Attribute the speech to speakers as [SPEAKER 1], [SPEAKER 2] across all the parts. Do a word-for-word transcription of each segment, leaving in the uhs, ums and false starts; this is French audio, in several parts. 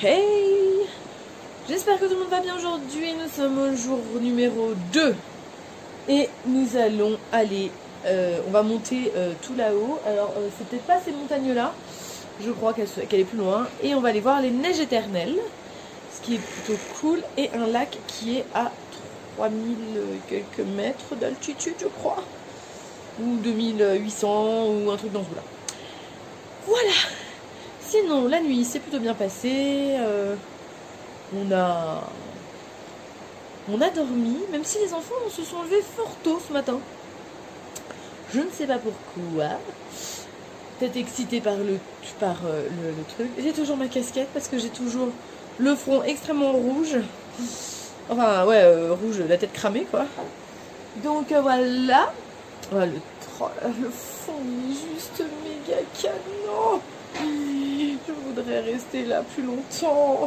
[SPEAKER 1] Hey, j'espère que tout le monde va bien aujourd'hui. Nous sommes au jour numéro deux et nous allons aller, euh, on va monter euh, tout là-haut. Alors euh, c'est peut-être pas ces montagnes-là, je crois qu'elle qu'elle est plus loin. Et on va aller voir les neiges éternelles, ce qui est plutôt cool. Et un lac qui est à trois mille quelques mètres d'altitude, je crois. Ou deux mille huit cents ou un truc dans ce goût-là. Voilà. Sinon, la nuit s'est plutôt bien passée. Euh, on a... On a dormi, même si les enfants se sont levés fort tôt ce matin. Je ne sais pas pourquoi. Peut-être excité par le, par, euh, le, le truc. J'ai toujours ma casquette parce que j'ai toujours le front extrêmement rouge. Enfin, ouais, euh, rouge, la tête cramée, quoi. Donc, euh, voilà. Voilà le, le fond est juste méga canon. Je voudrais rester là plus longtemps.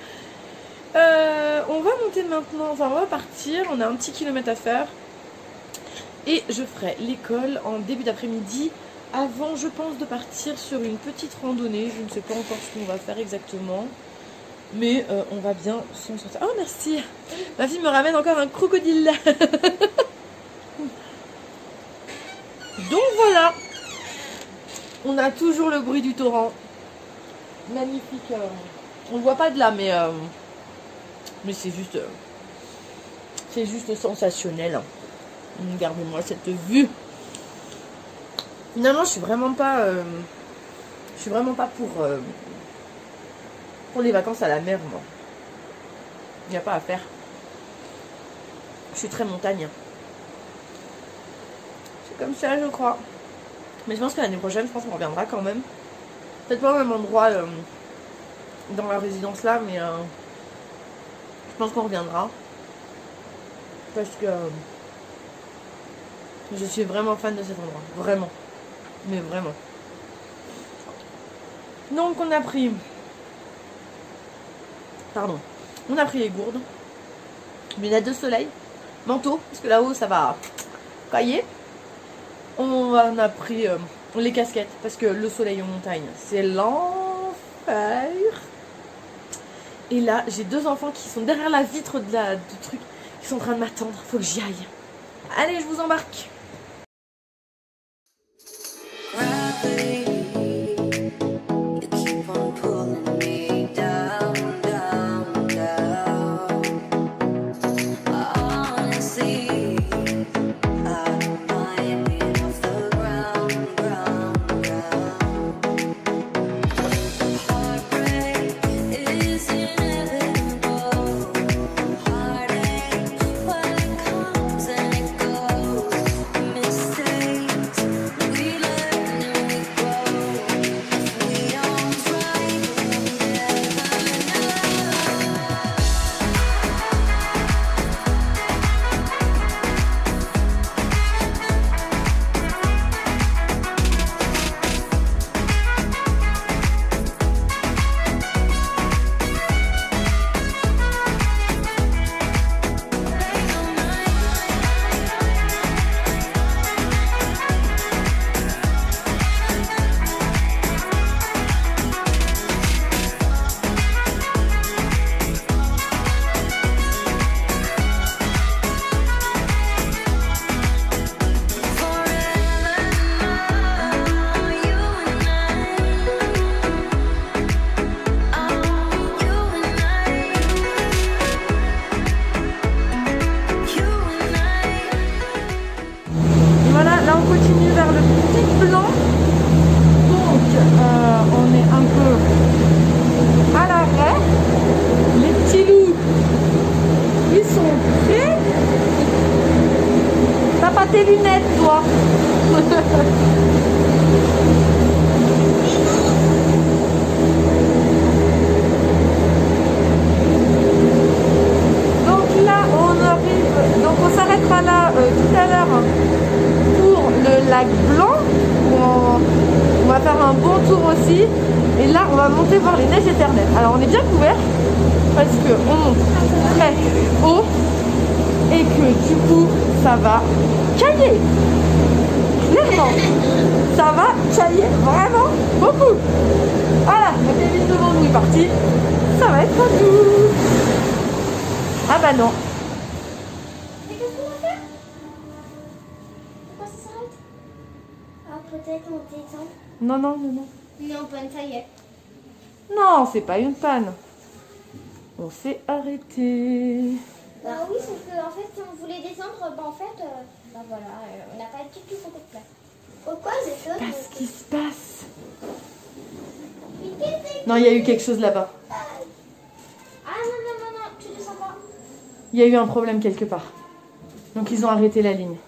[SPEAKER 1] Euh, on va monter maintenant, enfin on va partir, on a un petit kilomètre à faire. Et je ferai l'école en début d'après-midi, avant je pense de partir sur une petite randonnée. Je ne sais pas encore ce qu'on va faire exactement, mais euh, on va bien s'en sortir. Oh merci, ma fille me ramène encore un crocodile. Donc voilà, on a toujours le bruit du torrent. Magnifique. Euh, on ne voit pas de là, mais euh, mais c'est juste, euh, c'est juste sensationnel. Regardez-moi cette vue. Finalement, je suis vraiment pas, euh, je suis vraiment pas pour euh, pour les vacances à la mer, moi. Il n'y a pas à faire. Je suis très montagne. C'est comme ça, je crois. Mais je pense que l'année prochaine, je pense qu'on reviendra quand même. Peut-être pas au même endroit euh, dans la résidence là, mais euh, je pense qu'on reviendra. Parce que euh, je suis vraiment fan de cet endroit. Vraiment. Mais vraiment. Donc on a pris... Pardon. On a pris les gourdes. Lunettes de soleil. Manteau. Parce que là-haut ça va cailler. On a pris... Euh, les casquettes, parce que le soleil en montagne, c'est l'enfer. Et là, j'ai deux enfants qui sont derrière la vitre de la, du truc, qui sont en train de m'attendre. Faut que j'y aille. Allez, je vous embarque. Tes lunettes, toi. Donc là, on arrive. Donc on s'arrêtera là euh, tout à l'heure pour le lac Blanc. Où on, on va faire un bon tour aussi. Et là, on va monter voir les neiges éternelles. Alors on est bien couvert parce que on monte très haut et que du coup, ça va cailler. Clairement, ça va cailler vraiment beaucoup. Voilà, la cabine devant nous est partie. ça va être doux. Ah bah non.
[SPEAKER 2] Mais qu'est-ce qu'on va faire? Pourquoi ça s'arrête? Ah, peut-être on descend.
[SPEAKER 1] Non, non, non, non.
[SPEAKER 2] Non, bonne, ça y est.
[SPEAKER 1] Non, c'est pas une panne. On s'est arrêté.
[SPEAKER 2] Bah oui, sauf que en fait, si on voulait descendre, bah en fait, euh, bah voilà, euh, on n'a pas du tout beaucoup de place. Pourquoi les choses?
[SPEAKER 1] Qu'est-ce qui se passe?
[SPEAKER 2] Mais qu'est-ce que
[SPEAKER 1] Non, il y a eu quelque chose là-bas.
[SPEAKER 2] Ah non, non, non, non, tu descends pas.
[SPEAKER 1] Il y a eu un problème quelque part. Donc ils ont arrêté la ligne.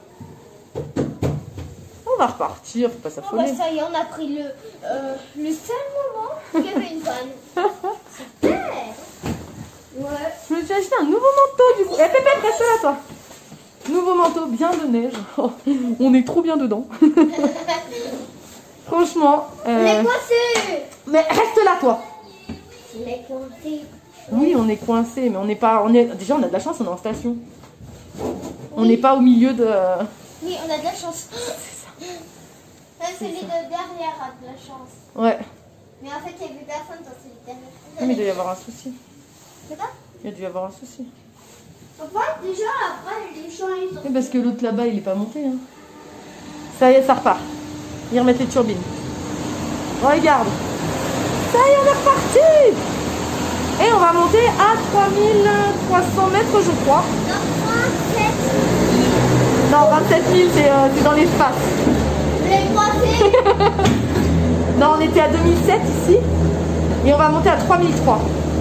[SPEAKER 1] On va repartir, faut pas
[SPEAKER 2] Oh, bah
[SPEAKER 1] s'affoler.
[SPEAKER 2] ça y est, on a pris le, euh, le seul moment où il y avait une panne. Super. Ouais.
[SPEAKER 1] Je me suis acheté un nouveau manteau du coup. Eh Pépette, reste là toi. Nouveau manteau, bien de neige. Oh, on est trop bien dedans. Franchement. euh,
[SPEAKER 2] Les coincés.
[SPEAKER 1] Mais reste là toi.
[SPEAKER 2] Les coincés.
[SPEAKER 1] Oui, on est coincé, mais on n'est pas. On est déjà, on a de la chance, on est en station. On n'est pas au milieu de.
[SPEAKER 2] Oui, on a de la chance.
[SPEAKER 1] C'est ça.
[SPEAKER 2] Même celui de derrière a de la chance.
[SPEAKER 1] Ouais.
[SPEAKER 2] Mais en fait, il n'y a vu personne dans celui de derrière.
[SPEAKER 1] Oui, mais il doit y avoir un souci.
[SPEAKER 2] C'est quoi?
[SPEAKER 1] Il y a dû y avoir un souci.
[SPEAKER 2] En fait, déjà, après, les gens, ils sont...
[SPEAKER 1] Oui, parce que l'autre là-bas, il est pas monté. Hein. Ça y est, ça repart. Ils remettent les turbines. Regarde. Ça y est, on est reparti. Et on va monter à trois mille trois cents mètres, je crois.
[SPEAKER 2] Non, vingt-sept.
[SPEAKER 1] Non, vingt-sept mille, c'est euh, c'est dans l'espace.
[SPEAKER 2] Les coincés.
[SPEAKER 1] Non, on était à deux mille sept ici. Et on va monter à trois mille trois.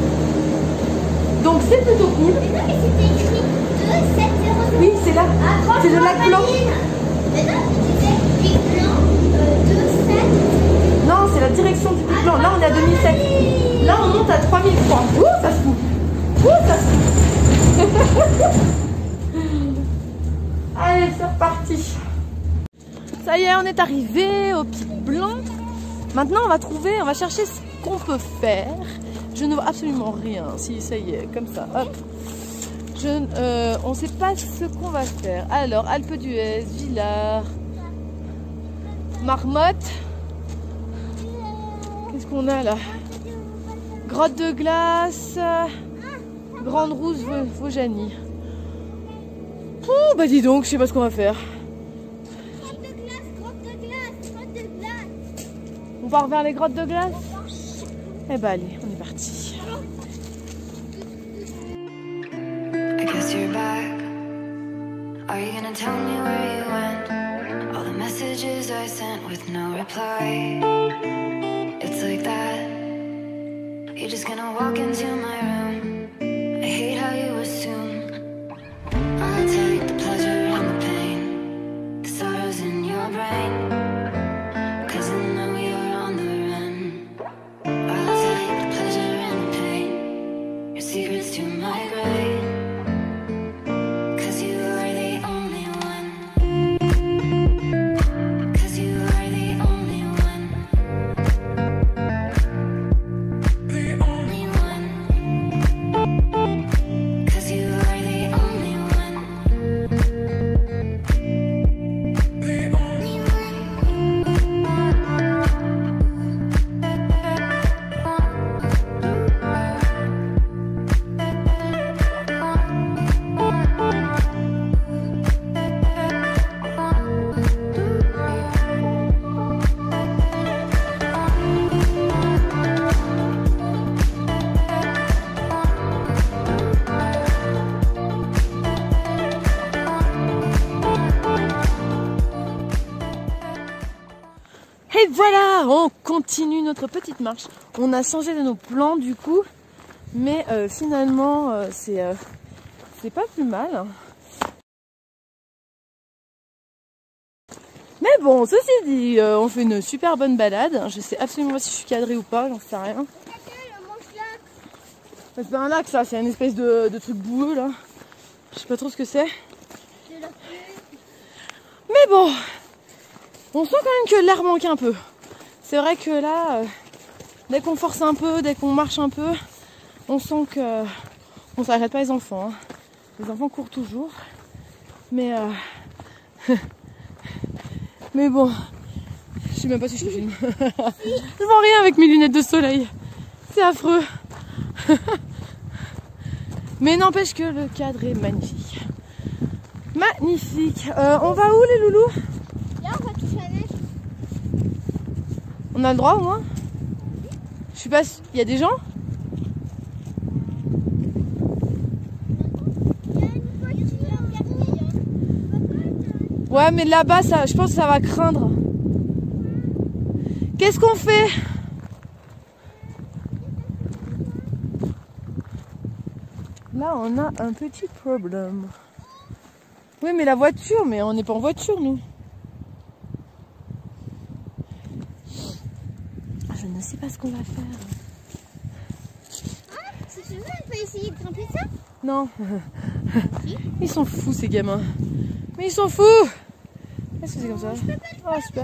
[SPEAKER 1] Donc c'est plutôt cool.
[SPEAKER 2] Mais non, mais c'était écrit deux sept zéro zéro.
[SPEAKER 1] Oui, c'est là.
[SPEAKER 2] Ah,
[SPEAKER 1] C'est le lac blanc.
[SPEAKER 2] Mais non, tu disais Pic Blanc euh, deux sept.
[SPEAKER 1] Non, c'est la direction du Pic Blanc. Là, on est à deux mille sept. Là, on monte à trois mille trois. Ouh, ça se fout. Ouh, ça se fout. Allez, c'est reparti. Ça y est, on est arrivé au Pic Blanc. Maintenant, on va trouver, on va chercher ce qu'on peut faire. Je ne vois absolument rien. Si, ça y est, comme ça. Hop. Je, euh, on ne sait pas ce qu'on va faire. Alors, Alpe d'Huez, Villars, Marmotte. Qu'est-ce qu'on a là? Grotte de glace, Grande Rousse, Vaujany. Oh, bah dis donc, je sais pas ce qu'on va faire.
[SPEAKER 2] Grotte de glace, grotte de glace, grotte de glace.
[SPEAKER 1] On part vers les grottes de glace? Eh bah allez, on est parti.
[SPEAKER 3] I guess you're back. Are you gonna tell me where you went? All the messages I sent with no reply. It's like that. You're just gonna walk into my room. I hate how you assume I'll take the pleasure and the pain, the sorrows in your brain. Cause I know you're on the run. I'll take the pleasure and the pain, your secrets to my grave. Cause you are the only one. Cause you are the only one. The only one. Cause you are the only one. The only
[SPEAKER 1] Et voilà, on continue notre petite marche. On a changé de nos plans du coup, mais euh, finalement euh, c'est euh, c'est pas plus mal. Mais bon, ceci dit, euh, on fait une super bonne balade. Je sais absolument pas si je suis cadrée ou pas, j'en sais rien. C'est pas un lac ça, c'est une espèce de, de truc boueux là. Je sais pas trop ce que c'est. Mais bon, on sent quand même que l'air manque un peu. C'est vrai que là, euh, dès qu'on force un peu, dès qu'on marche un peu, on sent que on s'arrête pas les enfants. Hein. Les enfants courent toujours. Mais euh... mais bon, je sais même pas si je te filme. Je vois rien avec mes lunettes de soleil. C'est affreux. Mais n'empêche que le cadre est magnifique. Magnifique. Euh, on va où les loulous?
[SPEAKER 2] Là, on va toucher la neige.
[SPEAKER 1] On a le droit au moins? Je suis pas... Il y a des gens?
[SPEAKER 2] Il y a une voiture garnie.
[SPEAKER 1] Ouais, mais là-bas, ça, je pense que ça va craindre. Qu'est-ce qu'on fait? Là, on a un petit problème. Oui, mais la voiture, mais on n'est pas en voiture, nous. Je ne sais pas ce qu'on va faire.
[SPEAKER 2] Ah, si tu veux, on peut essayer de grimper ça.
[SPEAKER 1] Non. Ils sont fous, ces gamins. Mais ils sont fous. Qu'est-ce que c'est comme ça? Oh, super.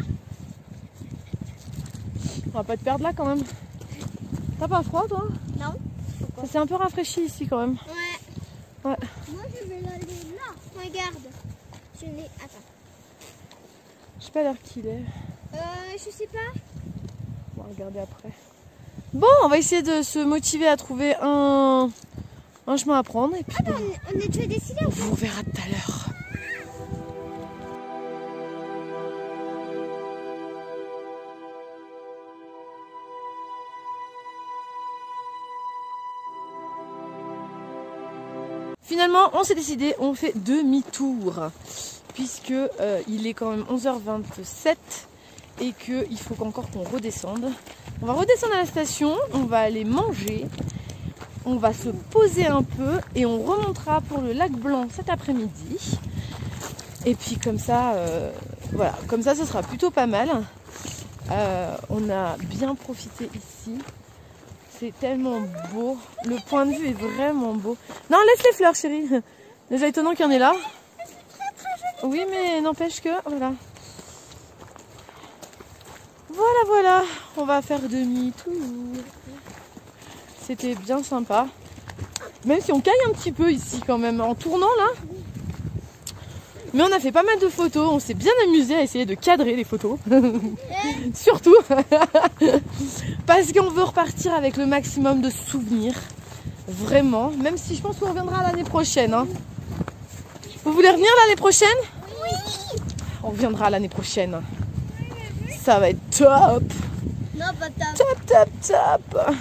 [SPEAKER 1] On va pas te perdre là, quand même. T'as pas froid, toi?
[SPEAKER 2] Non.
[SPEAKER 1] Ça s'est un peu rafraîchi ici, quand même.
[SPEAKER 2] Ouais.
[SPEAKER 1] Ouais.
[SPEAKER 2] Moi, je vais aller là. Regarde. Je n'ai... Attends.
[SPEAKER 1] Je sais pas l'heure qu'il est.
[SPEAKER 2] Euh, je sais pas.
[SPEAKER 1] On va regarder après. Bon, on va essayer de se motiver à trouver un, un chemin à prendre. Et puis,
[SPEAKER 2] Ah, bah,
[SPEAKER 1] bon,
[SPEAKER 2] on, est, on est déjà décidé.
[SPEAKER 1] on vous verra tout à l'heure. Finalement, on s'est décidé, on fait demi-tour. Puisque euh, il est quand même onze heures vingt-sept et qu'il faut qu'encore qu'on redescende. On va redescendre à la station, on va aller manger, on va se poser un peu et on remontera pour le lac Blanc cet après-midi. Et puis comme ça, euh, voilà, comme ça ce sera plutôt pas mal. Euh, on a bien profité ici. C'est tellement beau. Le point de vue est vraiment beau. Non, laisse les fleurs, chérie. Déjà étonnant qu'il y en ait là. Oui, mais n'empêche que, voilà. Voilà, voilà. On va faire demi-tour. C'était bien sympa. Même si on caille un petit peu ici quand même, en tournant là. Mais on a fait pas mal de photos. On s'est bien amusé à essayer de cadrer les photos. Surtout. Parce qu'on veut repartir avec le maximum de souvenirs. Vraiment. Même si je pense qu'on reviendra l'année prochaine. Hein. Vous voulez revenir l'année prochaine?
[SPEAKER 2] Oui.
[SPEAKER 1] On reviendra l'année prochaine. Ça va être top.
[SPEAKER 2] Non, pas top.
[SPEAKER 1] Top, top, top.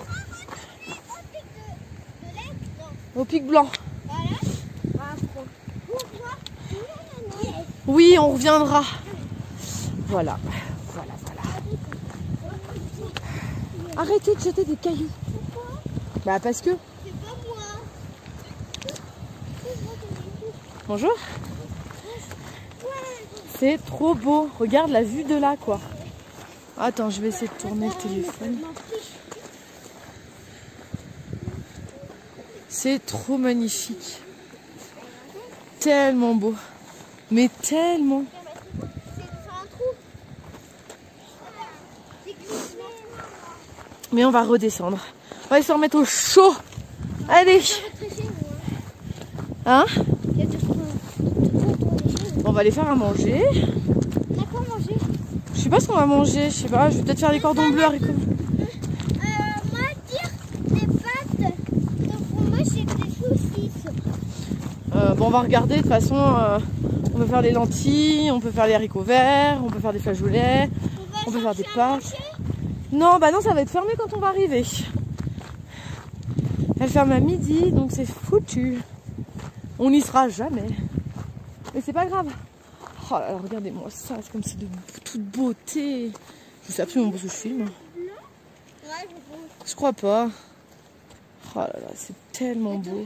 [SPEAKER 1] Au pic blanc. Oui, on reviendra. Voilà. Voilà, voilà. Arrêtez de jeter des cailloux. Bah parce que...
[SPEAKER 2] C'est pas moi.
[SPEAKER 1] Bonjour. C'est trop beau. Regarde la vue de là, quoi. Attends, je vais essayer de tourner le téléphone. C'est trop magnifique. Tellement beau. Mais tellement. Mais on va redescendre. On va essayer de se remettre au chaud. Allez. Hein? On va aller faire à manger.
[SPEAKER 2] On a quoi manger?
[SPEAKER 1] Je sais pas ce qu'on va manger. Je sais pas. Je vais peut-être faire des cordons bleus haricots.
[SPEAKER 2] Euh, moi, dire des pâtes. Donc, pour moi, c'est des saucisses.
[SPEAKER 1] Euh, bon, on va regarder. De toute façon, euh, on peut faire des lentilles, on peut faire les haricots verts, on peut faire des flageolets, on peut faire des pâtes. Non, bah non, ça va être fermé quand on va arriver. Elle ferme à midi, donc c'est foutu. On n'y sera jamais. Mais c'est pas grave. Oh là là, regardez-moi ça, c'est comme c'est de toute beauté. Je sais absolument pas ce que je filme. Je crois pas. Oh là là, c'est tellement beau.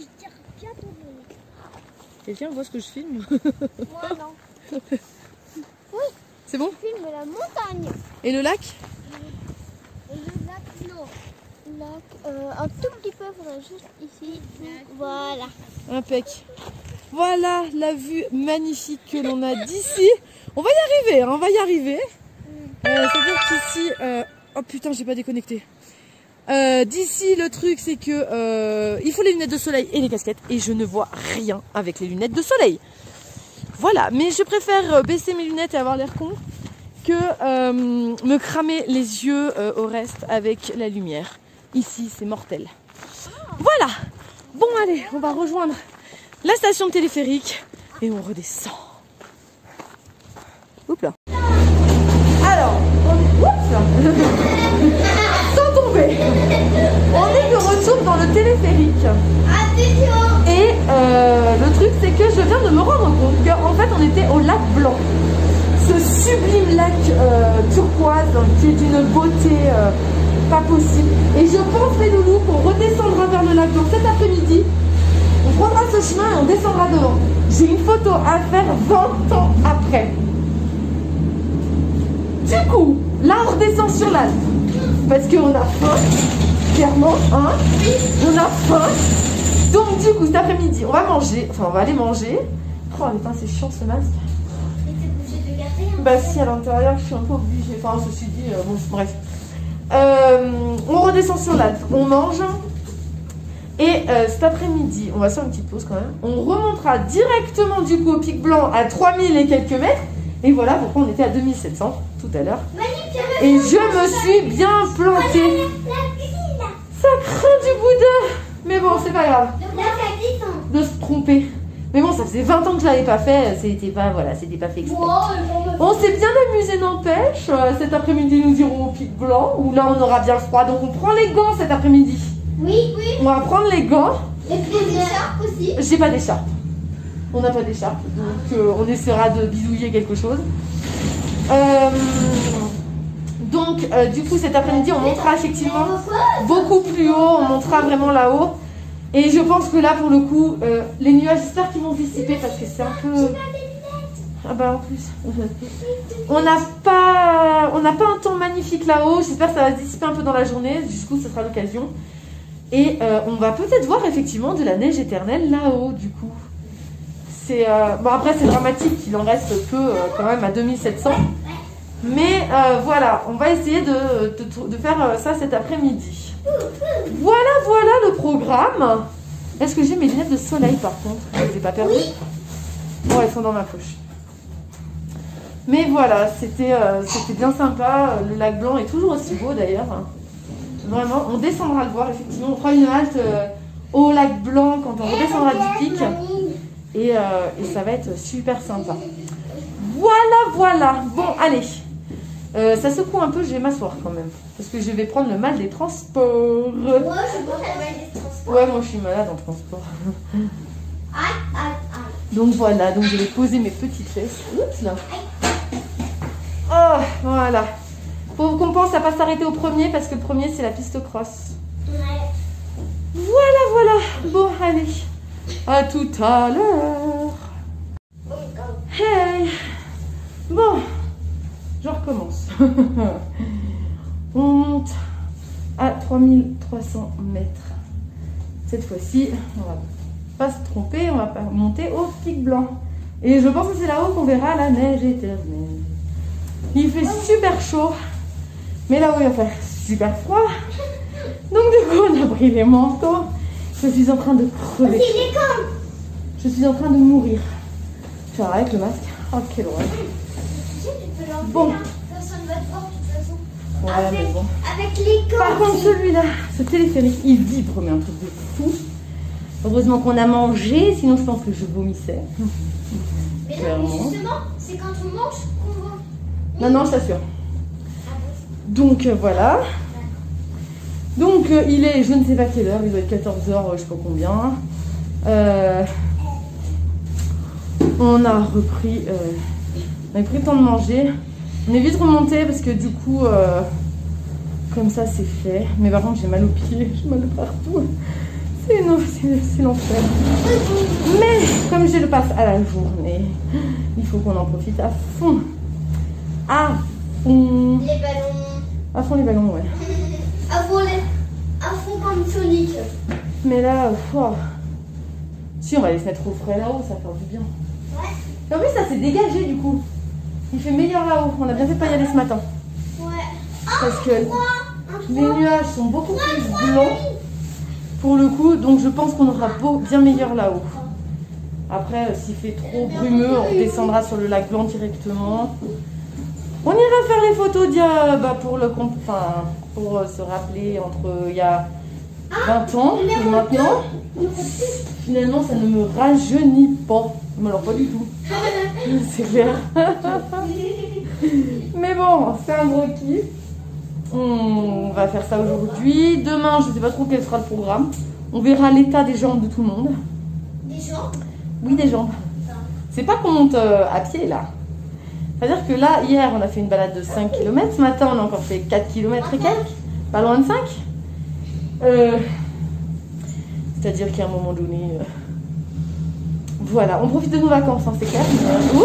[SPEAKER 1] Quelqu'un voit ce que je filme?
[SPEAKER 2] Moi, non. Oui.
[SPEAKER 1] C'est bon?
[SPEAKER 2] Je filme la montagne.
[SPEAKER 1] Et le lac?
[SPEAKER 2] Et le lac, non. Le lac, euh, un tout petit peu, il faudrait juste ici. Voilà.
[SPEAKER 1] Impec. Voilà la vue magnifique que l'on a d'ici. On va y arriver, hein, on va y arriver. Euh, C'est-à-dire qu'ici... Euh... Oh putain, j'ai pas déconnecté. Euh, d'ici, le truc, c'est que euh, il faut les lunettes de soleil et les casquettes. Et je ne vois rien avec les lunettes de soleil. Voilà, mais je préfère baisser mes lunettes et avoir l'air con que euh, me cramer les yeux euh, au reste avec la lumière. Ici, c'est mortel. Voilà. Bon, allez, on va rejoindre la station de téléphérique et on redescend. Oups là. Alors, on... Oups là. Sans tomber. On est de retour dans le téléphérique. Et euh, le truc, c'est que je viens de me rendre compte qu'en fait, on était au lac Blanc. Ce sublime lac euh, turquoise qui est d'une beauté euh, pas possible. Et je pense, mes loulous, qu'on redescendra vers le lac Blanc cet après-midi. On prendra ce chemin et on descendra devant. J'ai une photo à faire vingt ans après. Du coup, là on redescend sur l'Alpe. Parce qu'on a faim. Clairement, hein. On a faim. Donc du coup, cet après-midi, on va manger. Enfin, on va aller manger. Oh putain, c'est chiant ce masque. Bah si, à l'intérieur, je suis un peu obligée. Enfin, ceci dit, euh, bon, bref. Euh, on redescend sur l'Alpe, on mange. Et euh, cet après-midi, on va faire une petite pause quand même. On remontera directement du coup au Pic Blanc à trois mille et quelques mètres. Et voilà pourquoi on était à deux mille sept cents tout à l'heure. Et je me suis bien plantée. Ça craint du boudin. Mais bon, c'est pas grave. De se tromper. Mais bon, ça faisait vingt ans que je l'avais pas fait, c'était pas, voilà, c'était pas fait exprès. On s'est bien amusé, n'empêche. Cet après-midi, nous irons au Pic Blanc, où là, on aura bien froid. Donc, on prend les gants cet après-midi.
[SPEAKER 2] Oui, oui.
[SPEAKER 1] On va prendre les gants.
[SPEAKER 2] Et puis des écharpes aussi.
[SPEAKER 1] J'ai pas d'écharpe. On n'a pas d'écharpe, donc euh, on essaiera de bidouiller quelque chose. Euh, donc, euh, du coup, cet après-midi, on montera effectivement beaucoup plus haut. On montera vraiment là-haut. Et je pense que là, pour le coup, euh, les nuages, j'espère qu'ils vont dissiper parce que c'est un peu... Ah bah en plus, on n'a pas, on n'a pas un temps magnifique là-haut. J'espère que ça va se dissiper un peu dans la journée. Du coup, ce sera l'occasion. Et euh, on va peut-être voir effectivement de la neige éternelle là-haut, du coup. C'est euh... bon, après, c'est dramatique, il en reste peu euh, quand même à deux mille sept cents. Mais euh, voilà, on va essayer de, de, de faire euh, ça cet après-midi. Voilà, voilà le programme. Est-ce que j'ai mes lunettes de soleil par contre? Je ne les ai pas perdues. Bon, elles sont dans ma poche. Mais voilà, c'était euh, c'était bien sympa. Le lac Blanc est toujours aussi beau d'ailleurs. Vraiment, on descendra le voir effectivement. On fera une halte euh, au lac Blanc quand on redescendra du pic. Et, euh, et ça va être super sympa. Voilà, voilà. Bon, allez. Euh, ça secoue un peu, je vais m'asseoir quand même. Parce que je vais prendre le mal des transports.
[SPEAKER 2] Moi, je prends le mal des transports.
[SPEAKER 1] Ouais, moi je suis malade en transport.
[SPEAKER 2] Aïe, aïe, aïe.
[SPEAKER 1] Donc voilà, donc je vais poser mes petites fesses. Oups là. Oh, voilà. Faut qu'on pense à pas s'arrêter au premier parce que le premier c'est la piste cross.
[SPEAKER 2] Ouais.
[SPEAKER 1] Voilà, voilà. Bon, allez. À tout à l'heure. Hey. Bon. Je recommence. On monte à trois mille trois cents mètres. Cette fois-ci, on va pas se tromper, on va pas monter au Pic Blanc. Et je pense que c'est là-haut qu'on verra la neige éternelle. Il fait super chaud, mais là-haut il va faire super froid. Donc du coup, on a pris les manteaux. Je suis en train de crever. Je suis en train de mourir. Je vais avec le masque. Oh, quelle horreur. Bon.
[SPEAKER 2] Personne va te voir de toute façon.
[SPEAKER 1] Ouais,
[SPEAKER 2] avec,
[SPEAKER 1] mais bon.
[SPEAKER 2] Avec les cordes.
[SPEAKER 1] Par contre, celui-là, ce téléphérique, il vibre, mais un truc de fou. Heureusement qu'on a mangé, sinon je pense que je vomissais.
[SPEAKER 2] Mais non, mais justement, c'est quand on mange qu'on voit.
[SPEAKER 1] Non, non, je t'assure. Donc euh, voilà. Donc euh, il est, je ne sais pas quelle heure, il doit être quatorze heures, je sais pas combien. Euh, on a repris, euh, on a pris le temps de manger. On est vite remonté parce que du coup, euh, comme ça c'est fait. Mais par contre j'ai mal aux pieds, j'ai mal partout. C'est l'enfer. Mais comme je le passe à la journée, il faut qu'on en profite à fond. À fond.
[SPEAKER 2] Les ballons.
[SPEAKER 1] À fond les ballons, ouais.
[SPEAKER 2] À fond, les... à fond comme Sonic.
[SPEAKER 1] Mais là, oh. Si on va aller se mettre au frais là-haut, ça va faire du bien.
[SPEAKER 2] Ouais.
[SPEAKER 1] Et en plus ça s'est dégagé du coup. Il fait meilleur là-haut. On a bien fait de pas y aller ce matin.
[SPEAKER 2] Ouais.
[SPEAKER 1] Parce que les nuages sont beaucoup plus blancs. Pour le coup, donc je pense qu'on aura beau, bien meilleur là-haut. Après, s'il fait trop brumeux, on descendra sur le lac Blanc directement. On ira faire les photos d'il y a, bah, pour, le, enfin, pour se rappeler entre il y a vingt ans et maintenant. Finalement, ça ne me rajeunit pas. Mais alors, pas du tout. C'est clair. Mais bon, c'est un gros kiff. On va faire ça aujourd'hui. Demain, je ne sais pas trop quel sera le programme. On verra l'état des jambes de tout le monde.
[SPEAKER 2] Des jambes?
[SPEAKER 1] Oui, des jambes. C'est pas qu'on monte euh, à pied là. C'est-à-dire que là, hier, on a fait une balade de cinq kilomètres. Ce matin, on a encore fait quatre kilomètres et quelques. Pas loin de cinq. Euh, C'est-à-dire qu'à un moment donné... Euh, voilà, on profite de nos vacances, hein, c'est clair. Mais... Ouh,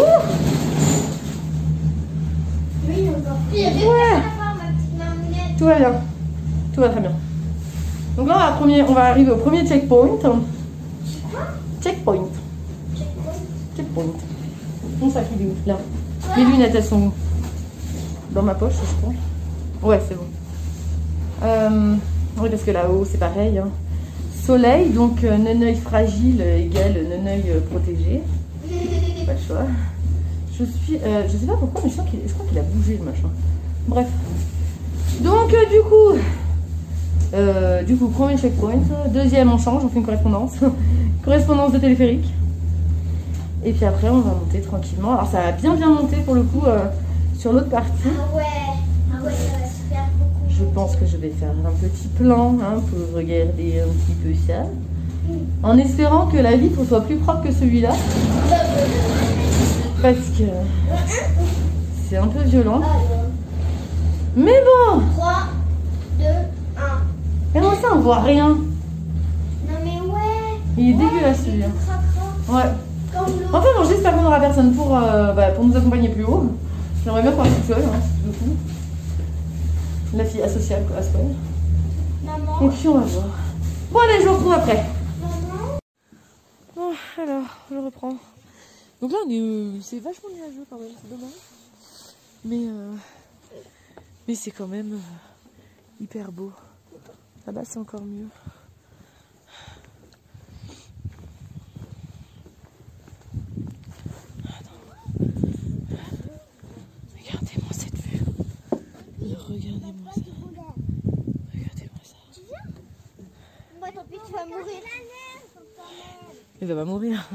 [SPEAKER 2] Oui, encore. Il y a des
[SPEAKER 1] ouais.
[SPEAKER 2] ma petite marmionnette.
[SPEAKER 1] Tout va bien. Tout va très bien. Donc là, on va, premier, on va arriver au premier checkpoint. Checkpoint. Checkpoint. Mon sac, il est où? Là. Mes lunettes, elles sont où? Dans ma poche, je crois. Ouais, c'est bon. Euh, oui, parce que là-haut, c'est pareil. Hein. Soleil, donc euh, neneuil fragile égale neneuil euh, protégé. Pas le choix. Je suis... Euh, je sais pas pourquoi, mais je, sens qu'il, je crois qu'il a bougé, le machin. Bref. Donc, euh, du coup... Euh, du coup, premier checkpoint. Deuxième, on change, on fait une correspondance. Correspondance de téléphérique. Et puis après, on va monter tranquillement. Alors, ça va bien bien monter pour le coup euh, sur l'autre partie.
[SPEAKER 2] Ah ouais, ah ouais, ça va se faire beaucoup.
[SPEAKER 1] Je pense que je vais faire un petit plan hein, pour regarder un petit peu ça. En espérant que la vitre soit plus propre que celui-là. Parce que c'est un peu violent. Mais bon!
[SPEAKER 2] trois, deux, un.
[SPEAKER 1] Mais moi ça, on voit rien.
[SPEAKER 2] Non mais ouais.
[SPEAKER 1] Il est
[SPEAKER 2] Ouais,
[SPEAKER 1] dégueulasse
[SPEAKER 2] il
[SPEAKER 1] celui-là.
[SPEAKER 2] est tout cracra.
[SPEAKER 1] Ouais.
[SPEAKER 2] Comme l'eau.
[SPEAKER 1] Enfin bon, j'espère qu'on aura personne pour, euh, bah, pour nous accompagner plus haut. J'aimerais bien partir toute seule, hein, du coup. La fille asociale, quoi, à ce point.
[SPEAKER 2] Maman.
[SPEAKER 1] Et puis on va voir. Bon allez, je vous retrouve après.
[SPEAKER 2] Maman.
[SPEAKER 1] Bon, alors, je reprends. Donc là, on est, euh, c'est vachement nuageux quand même, c'est dommage. Mais, euh, mais c'est quand même euh, hyper beau. Là-bas, c'est encore mieux. Regardez-moi cette vue. Regardez-moi ça. Regardez-moi ça.
[SPEAKER 2] Tu viens? Moi, tant pis, tu vas mourir.
[SPEAKER 1] Il va pas mourir.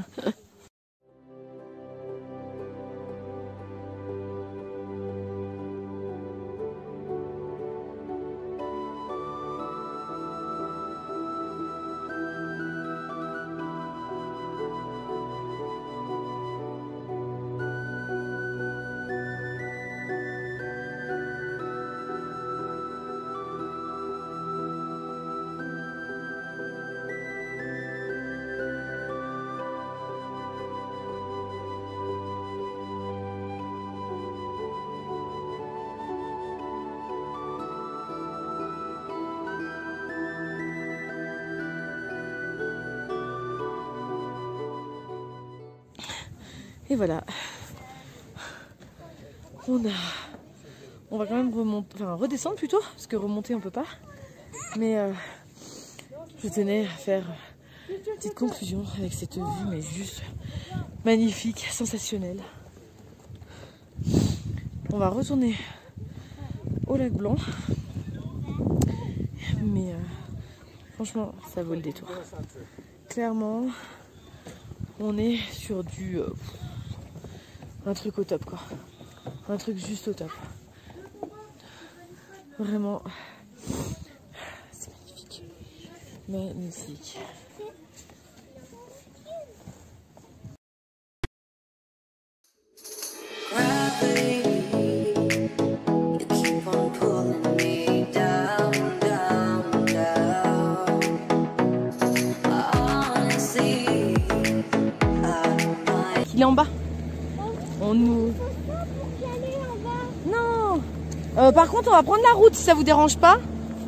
[SPEAKER 1] Et voilà. On a... On va quand même remonter... Enfin, redescendre plutôt, parce que remonter on peut pas. Mais euh, je tenais à faire une petite conclusion avec cette vue, mais juste magnifique, sensationnelle. On va retourner au lac Blanc. Mais euh, franchement, ça vaut le détour. Clairement, on est sur du... Euh, un truc au top, quoi. Un truc juste au top. Vraiment, c'est magnifique. Magnifique. Il est en bas. On nous... Non. Euh, par contre, on va prendre la route si ça vous dérange pas.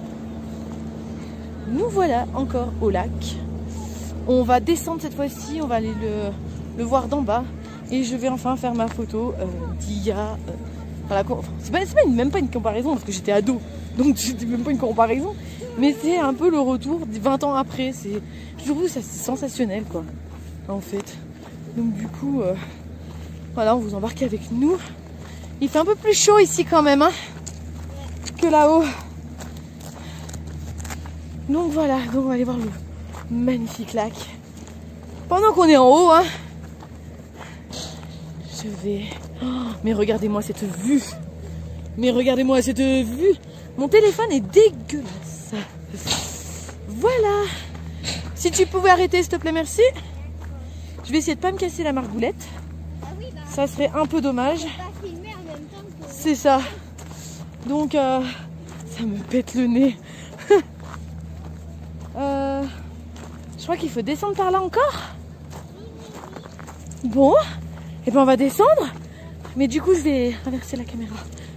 [SPEAKER 1] Nous voilà encore au lac. On va descendre cette fois-ci. On va aller le, le voir d'en bas. Et je vais enfin faire ma photo euh, d'il y a... Euh, enfin, enfin, c'est pas, pas une, même pas une comparaison parce que j'étais ado. Donc c'était même pas une comparaison. Mais c'est un peu le retour vingt ans après. Je trouve que c'est sensationnel, quoi. En fait. Donc du coup... Euh, Voilà, on vous embarque avec nous Il fait un peu plus chaud ici quand même hein, que là-haut. Donc voilà, donc on va aller voir le magnifique lac. Pendant qu'on est en haut, hein, je vais... Oh, mais regardez-moi cette vue. Mais regardez-moi cette vue. Mon téléphone est dégueulasse. Voilà. Si tu pouvais arrêter, s'il te plaît, merci. Je vais essayer de pas me casser la margoulette. Ça serait un peu dommage. C'est ça. Donc, euh, ça me pète le nez. euh, je crois qu'il faut descendre par là encore. Bon, et ben on va descendre. Mais du coup, je vais inverser la caméra.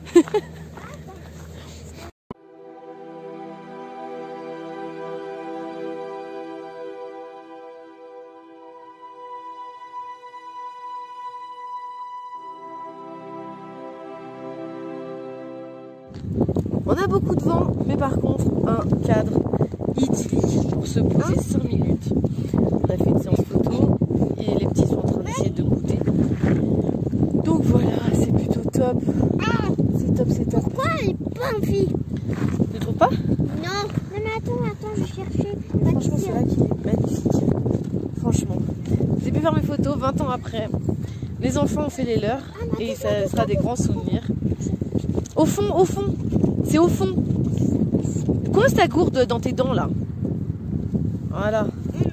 [SPEAKER 1] On a beaucoup de vent, mais par contre, un cadre idyllique pour se poser cinq minutes. On a fait une séance photo et les petits sont en train d'essayer de goûter. Donc voilà, c'est plutôt top. C'est top, c'est top.
[SPEAKER 2] Pourquoi elle est pas en fille?
[SPEAKER 1] Tu ne trouves pas?
[SPEAKER 2] Non. Non mais attends, attends, je cherchais.
[SPEAKER 1] Franchement, c'est là qui est magnifique. Franchement. J'ai pu faire mes photos vingt ans après. Les enfants ont fait les leurs et ça sera des grands souvenirs. Au fond, au fond. C'est au fond. Coince ta gourde dans tes dents là. Voilà.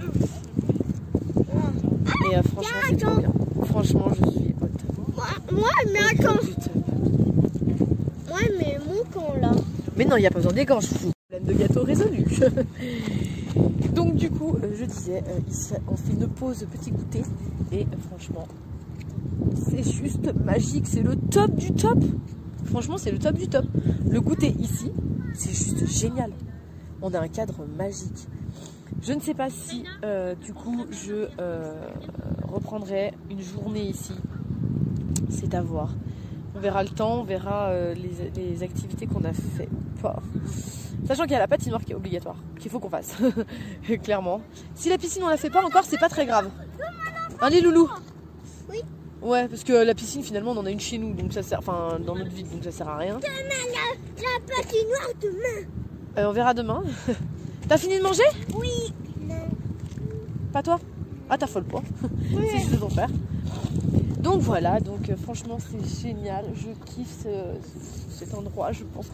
[SPEAKER 1] Et euh, franchement, c'est trop bien. Franchement, je suis haute.
[SPEAKER 2] Moi, moi mais attends. Moi, mais mon camp là.
[SPEAKER 1] Mais non, il n'y a pas besoin des gants, je fous. Problème de gâteau résolu. Donc du coup, euh, je disais, euh, ici, on fait une pause petit goûter. Et euh, franchement, c'est juste magique. C'est le top du top. Franchement, c'est le top du top. Le goûter ici, c'est juste génial. On a un cadre magique. Je ne sais pas si, euh, du coup, je euh, reprendrai une journée ici. C'est à voir. On verra le temps, on verra euh, les, les activités qu'on a fait ou pas. Sachant qu'il y a la patinoire qui est obligatoire, qu'il faut qu'on fasse. Clairement. Si la piscine on la fait pas encore, c'est pas très grave. Hein, les loulous?
[SPEAKER 2] Oui.
[SPEAKER 1] Ouais, parce que la piscine finalement on en a une chez nous, donc ça sert, enfin dans notre ville, donc ça sert à rien.
[SPEAKER 2] Demain, la, la patinoire demain.
[SPEAKER 1] Euh, on verra demain. T'as fini de manger?
[SPEAKER 2] Oui. Non.
[SPEAKER 1] Pas toi? Ah, t'as folle pas.
[SPEAKER 2] Oui.
[SPEAKER 1] C'est juste de ton frère. Donc voilà, donc euh, franchement c'est génial. Je kiffe ce, cet endroit. Je pense que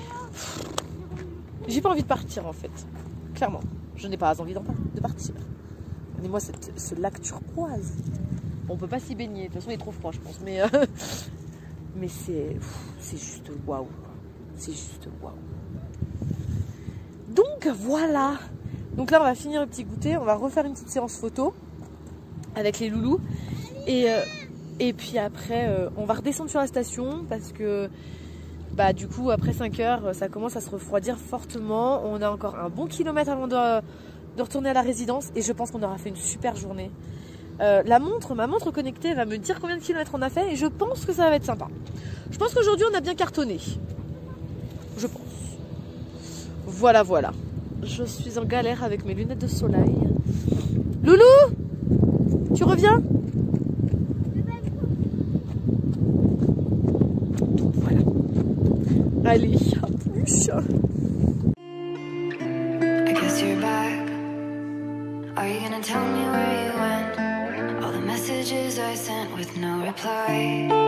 [SPEAKER 1] j'ai pas envie de partir en fait. Clairement, je n'ai pas envie de partir. Regardez-moi ce lac turquoise. On peut pas s'y baigner, de toute façon il est trop froid je pense, mais, euh, mais c'est c'est juste waouh, c'est juste waouh. Donc voilà, donc là on va finir le petit goûter, on va refaire une petite séance photo avec les loulous et, euh, et puis après euh, on va redescendre sur la station parce que bah du coup après cinq heures ça commence à se refroidir fortement, on a encore un bon kilomètre avant de, de retourner à la résidence et je pense qu'on aura fait une super journée. Euh, la montre, ma montre connectée va me dire combien de kilomètres on a fait et je pense que ça va être sympa. Je pense qu'aujourd'hui on a bien cartonné. Je pense. Voilà, voilà. Je suis en galère avec mes lunettes de soleil. Loulou, tu reviens? Voilà. Allez, à plus.
[SPEAKER 3] I guess you're back. Are you gonna tell me where you went? All the messages I sent with no reply.